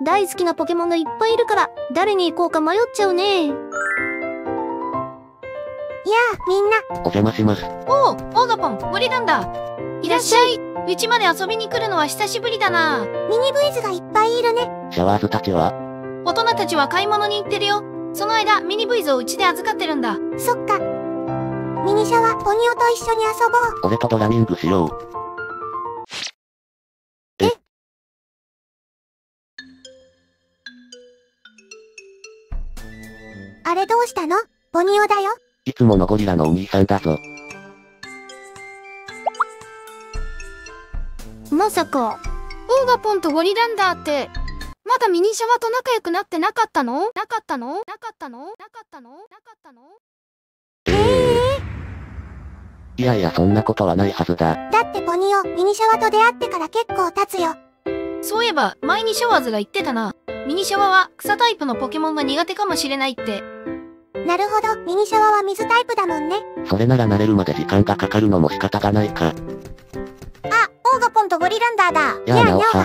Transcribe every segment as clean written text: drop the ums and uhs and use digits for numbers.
大好きなポケモンがいっぱいいるから、誰に行こうか迷っちゃうね。 やあ、みんな。 お邪魔します。 おお、オーガポン、ゴリランだ。いらっしゃい。うちまで遊びに来るのは久しぶりだな。 ミニブイズがいっぱいいるね。 シャワーズたちは？ 大人たちは買い物に行ってるよ。その間、ミニブイズをうちで預かってるんだ。 そっか。ミニシャはポニオと一緒に遊ぼう。 俺とドラミングしよう。 あれどうしたの？ポニオだよ。 いつものゴリラのお兄さんだぞ。 まさか。 オーガポンとゴリランダーって、まだミニシャワと仲良くなってなかったの？ いやいや、そんなことはないはずだ。 だってポニオ、ミニシャワと出会ってから結構経つよ。 そういえば、前にシャワーズが言ってたな。ミニシャワは草タイプのポケモンが苦手かもしれないって。 なるほど、ミニシャワは水タイプだもんね。 それなら慣れるまで時間がかかるのも仕方がないか。 あ、オーガポンとゴリランダーだ。 やあ、なおは。 や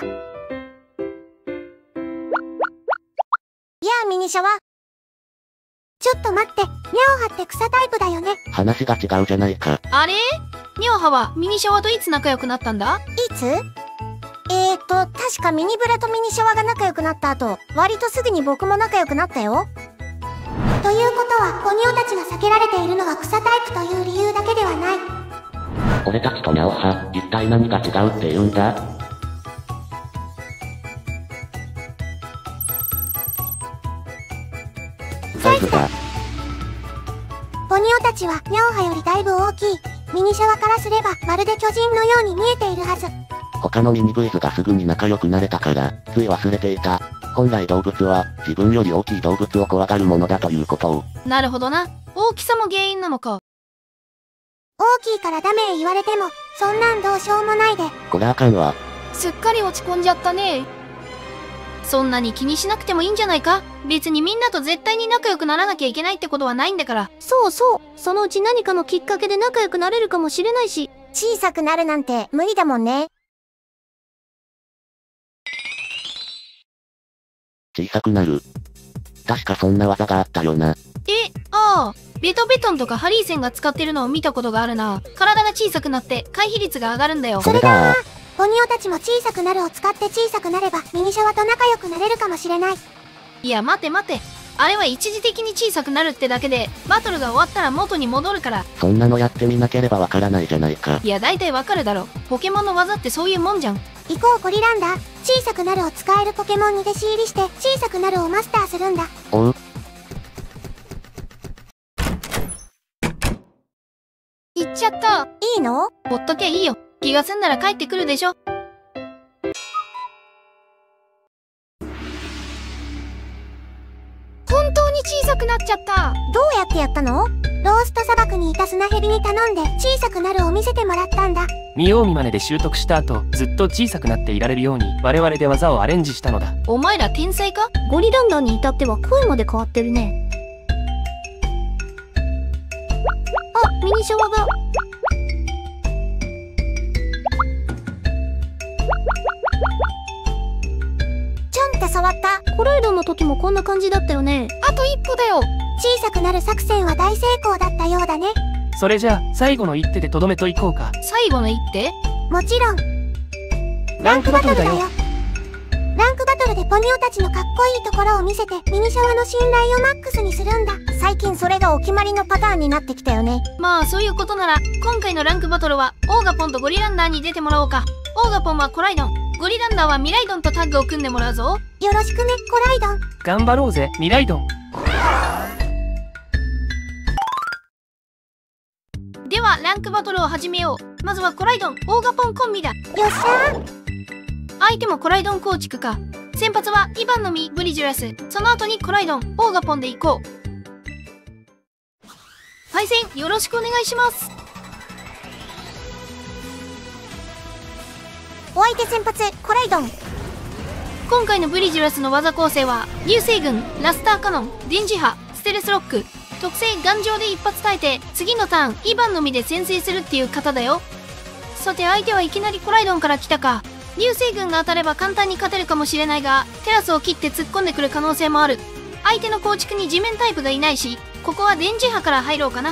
あ、ミニシャワ。ちょっと待って、ニャオハって草タイプだよね。 話が違うじゃないか。 あれ？ニョウハはミニシャワといつ仲良くなったんだ？ いつ？確かミニブラとミニシャワが仲良くなった後、割とすぐに僕も仲良くなったよ。ということは、ポニオたちが避けられているのは草タイプという理由だけではない。 俺たちとニャオハ、一体何が違うって言うんだ？サイズだ。 ポニオたちはニャオハよりだいぶ大きい。ミニシャワからすればまるで巨人のように見えているはず。 他のミニブイズがすぐに仲良くなれたから、つい忘れていた。本来動物は、自分より大きい動物を怖がるものだということを。 なるほどな。大きさも原因なのか。 大きいからダメ言われても、そんなんどうしようもないで。 これあかんわ。 すっかり落ち込んじゃったね。そんなに気にしなくてもいいんじゃないか？別にみんなと絶対に仲良くならなきゃいけないってことはないんだから。 そうそう。そのうち何かのきっかけで仲良くなれるかもしれないし。 小さくなるなんて無理だもんね。 小さくなる。確かそんな技があったよな。 ああ、ベトベトンとかハリーセンが使ってるのを見たことがあるな。体が小さくなって回避率が上がるんだよ。 それだ。 ポニオたちも小さくなるを使って小さくなればミニシャワと仲良くなれるかもしれない。 いや待て待て。あれは一時的に小さくなるってだけで、バトルが終わったら元に戻るから。 そんなのやってみなければわからないじゃないか。 いや大体わかるだろ。ポケモンの技ってそういうもんじゃん。 行こうゴリランダー。小さくなるを使えるポケモンに弟子入りして小さくなるをマスターするんだ。 おう。 行っちゃった。 いいの？ ほっとけいいよ。気が済んだら帰ってくるでしょ。本当に小さくなっちゃった。 どうやってやったの？ロースト砂漠にいた砂蛇に頼んで小さくなるを見せてもらったんだ。 見よう見まねで習得した後、ずっと小さくなっていられるように我々で技をアレンジしたのだ。 お前ら天才か？ ゴリランダーに至っては声まで変わってるね。あ、ミニシャワが。 ちょんって触った。 コロイドの時もこんな感じだったよね。 あと一歩だよ。 小さくなる作戦は大成功だったようだね。 それじゃあ最後の一手でとどめといこうか。 最後の一手？ もちろん。 ランクバトルだよ。 ランクバトルでポニオたちのかっこいいところを見せてミニシャワの信頼をマックスにするんだ。最近それがお決まりのパターンになってきたよね。 まあそういうことなら今回のランクバトルはオーガポンとゴリランダーに出てもらおうか。オーガポンはコライドン、ゴリランダーはミライドンとタッグを組んでもらうぞ。 よろしくねコライドン。 頑張ろうぜミライドン。 ではランクバトルを始めよう。まずはコライドン、オーガポンコンビだ。 よっしゃー。 相手もコライドン構築か。先発はイバンの実ブリジュラス、その後にコライドン、オーガポンで行こう。対戦よろしくお願いします。 お相手先発コライドン。 今回のブリジュラスの技構成は流星群、ラスターカノン、電磁波、ステルスロック、特性頑丈で一発耐えて次のターンイバンの実で先制するっていう型だよ。さて相手はいきなりコライドンから来たか。 流星群が当たれば簡単に勝てるかもしれないが、テラスを切って突っ込んでくる可能性もある。相手の構築に地面タイプがいないし、ここは電磁波から入ろうかな。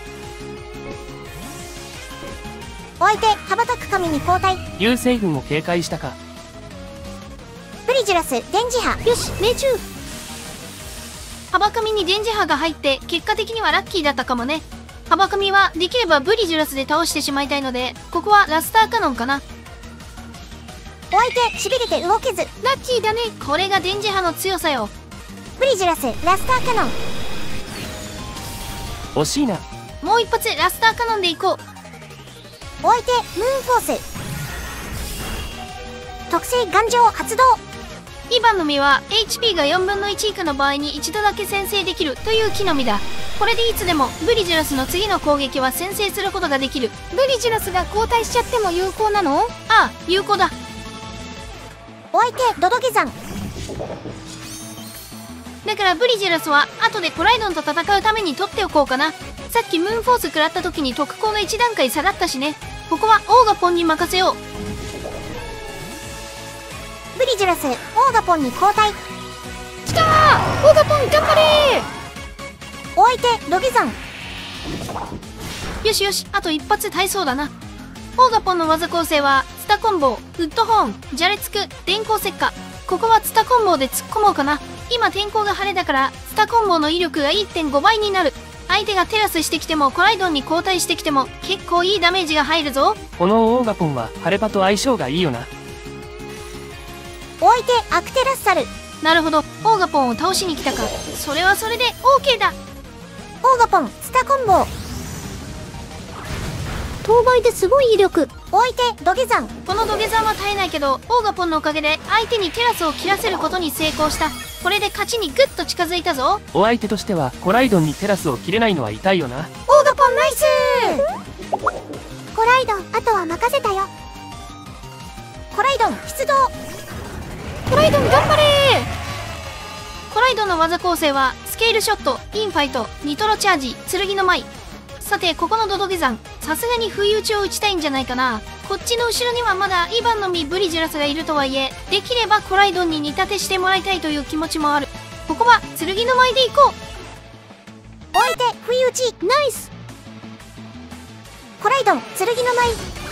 お相手羽ばたく神に交代。 流星群を警戒したか。 ブリジュラス電磁波。 よし、命中。 幅神に電磁波が入って結果的にはラッキーだったかもね。幅神はできればブリジュラスで倒してしまいたいので、ここはラスターカノンかな。 お相手しびれて動けず。 ラッキーだね。これが電磁波の強さよ。 ブリジュラスラスターカノン。 惜しいな。 もう一発ラスターカノンでいこう。 お相手ムーンフォース。特性頑丈発動。 2番の実は HP が4分の1以下の場合に一度だけ先制できるという木の実だ。これでいつでもブリジュラスの次の攻撃は先制することができる。 ブリジュラスが交代しちゃっても有効なの？ ああ、有効だ。 お相手ドドゲ山。 だからブリジュラスは後でコライドンと戦うために取っておこうかな。さっきムーンフォース食らった時に特攻の1段階下がったしね。ここはオーガポンに任せよう。 ブリジュラスオーガポンに交代。 きたー！オーガポン頑張れお相手ドゲ山。 よしよし、あと一発耐えそうだな。オーガポンの技構成はツタコンボウ、ウッドホーン、ジャレツク、電光石火。ここはツタコンボウで突っ込もうかな。今天候が晴れだからツタコンボウの威力が 1.5 倍になる。相手がテラスしてきてもコライドンに交代してきても結構いいダメージが入るぞ。 このオーガポンはハレパと相性がいいよな。 お相手アクテラッサル。 なるほど、オーガポンを倒しに来たか。それはそれで OK だ。 オーガポンツタコンボウ。 当倍ですごい威力。 お相手ドゲ山。 この土下座は耐えないけど、オーガポンのおかげで相手にテラスを切らせることに成功した。これで勝ちにグッと近づいたぞ。 お相手としてはコライドンにテラスを切れないのは痛いよな。 オーガポンナイスコライドンあとは任せたよ。コライドン出動。 コライドン頑張れコライドンの技構成はスケールショット、インファイト、ニトロチャージ、剣の舞。さてここのドドゲ山、さすがに不意打ちを打ちたいんじゃないかな。こっちの後ろにはまだイバンの実ブリジュラスがいるとはいえ、できればコライドンに似立てしてもらいたいという気持ちもある。ここは剣の舞でいこう。 お相手不意打ちナイス。コライドン剣の舞。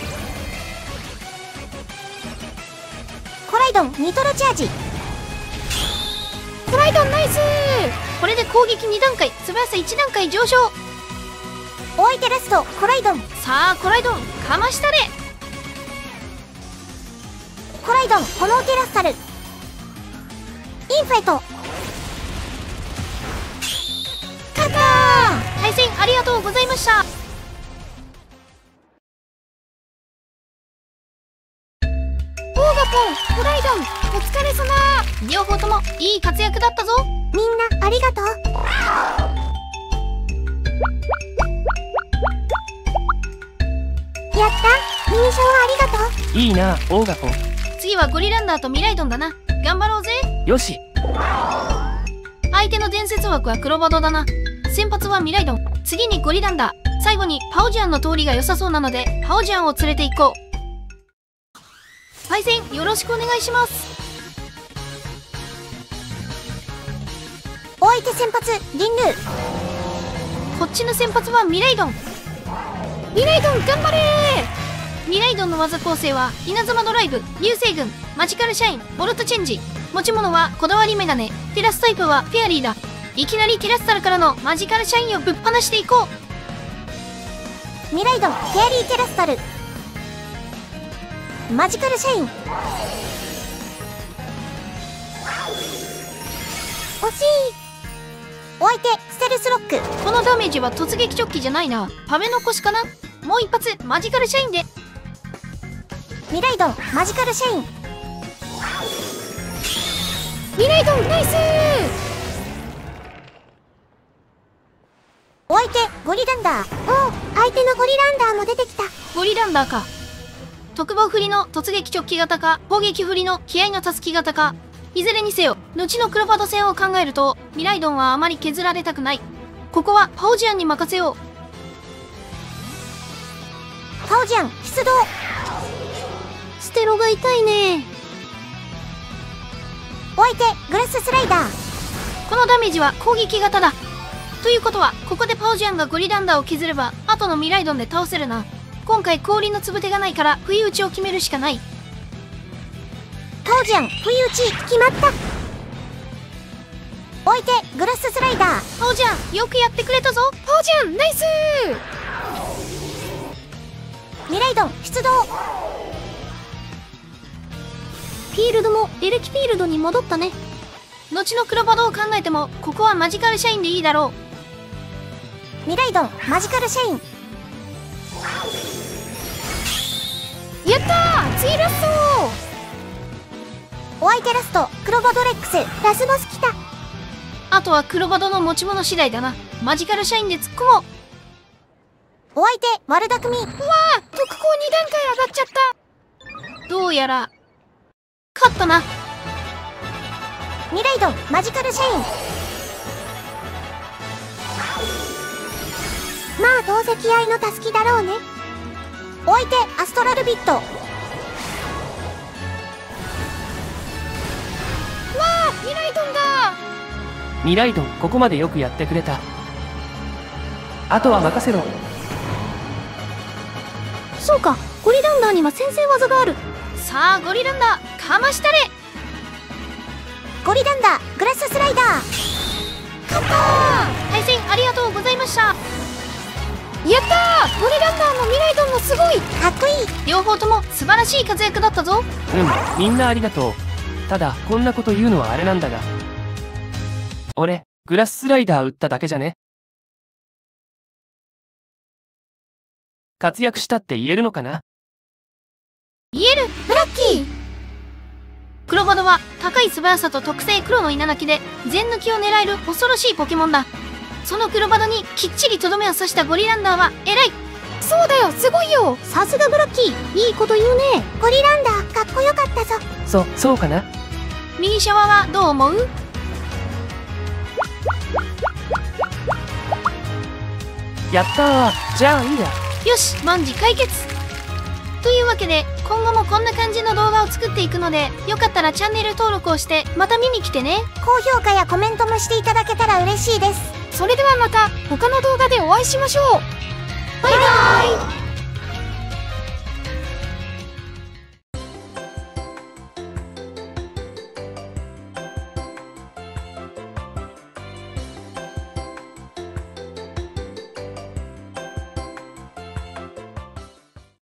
コライドンニトロチャージ。 コライドンナイスこれで攻撃2段階、素早さ1段階上昇。 お相手ラストコライドン。 さあコライドンかましたれ。 コライドン炎テラッサル。インファイト。勝ったー。 対戦ありがとうございました。 オーガポン、コライドン、お疲れ様。 両方ともいい活躍だったぞ。 みんなありがとう。やったミニショーありがとう。 いいなオーガポン。 次はゴリランダーとミライドンだな。頑張ろうぜ。 よし。 相手の伝説枠はクロバドだな。先発はミライドン、次にゴリランダー、最後にパオジアンの通りが良さそうなのでパオジアンを連れて行こう。対戦よろしくお願いします。 お相手先発リンルー。 こっちの先発はミライドン。 ミライドン頑張れミライドンの技構成は稲妻ドライブ、流星群、マジカルシャイン、ボルトチェンジ。持ち物はこだわりメガネ、テラスタイプはフェアリーだ。いきなりテラスタルからのマジカルシャインをぶっ放していこミライドンフェアリーテラスタル。マジカルシャイン。惜しい。お相手ステルスロック。 う。このダメージは突撃チョッキじゃないな。食べ残しかな。もう一発マジカルシャインで。 ミライドンマジカルシャイン。 ミライドンナイスお相手ゴリランダー。おお、相手のゴリランダーも出てきた。 ゴリランダーか。特防振りの突撃直帰型か、攻撃振りの気合のたすき型か。いずれにせよ後のクロファド戦を考えるとミライドンはあまり削られたくない。ここはパオジアンに任せよう。 パオジアン出動。 ステロが痛いね。 お相手グラススライダー。 このダメージは攻撃型だ。ということはここでパオジャンがゴリランダーを削れば後のミライドンで倒せるな。今回氷のつぶてがないから不意打ちを決めるしかない。 パオジャン不意打ち決まった。お相手グラススライダー。 パオジャンよくやってくれたぞ。パオジャンナイスミライドン出動。 フィールドもエレキフィールドに戻ったね。 後の黒バドを考えてもここはマジカルシャインでいいだろミライドンマジカルシャイン。 う。やったー、次ラスト。 お相手ラストクロボドレックス。ラスボス来た。 あとは黒バドの持ち物次第だな。マジカルシャインで突っ込もう。 お相手悪巧み。 特攻2段階上がっちゃった。どうやら勝ったな。 ミライドンマジカルシャイン。まあどうせ気合のたすきだろうね。お相手アストラルビット。わあ、ミライドンだ。 ミライドン、ここまでよくやってくれた。あとは任せろ。 そうか、ゴリランダーには先制技がある。 さあゴリランダーかましたれ。 ゴリランダーグラススライダー。 勝ったー。対戦ありがとうございました。やったー、ゴリランダーもミライドンもすごい。 かっこいい。 両方とも素晴らしい活躍だったぞ。 みんなありがとう。ただこんなこと言うのはあれなんだが、俺グラススライダー打っただけじゃね。活躍したって言えるのかな。 言える。ブラッキー。黒バドは高い素早さと特性黒の稲垣で全抜きを狙える恐ろしいポケモンだ。その黒バドにきっちりとどめを刺したゴリランダーは偉い。そうだよ、すごいよ。 さすがブラッキー、いいこと言うね。 ゴリランダーかっこよかったぞ。 そうかな。 ミニシャワはどう思う？ やったー。じゃあいいや。 よし、万事解決。というわけで今後もこんな感じの動画を作っていくので、よかったらチャンネル登録をしてまた見に来てね。 高評価やコメントもしていただけたら嬉しいです。 それではまた他の動画でお会いしましょう。バイバーイ。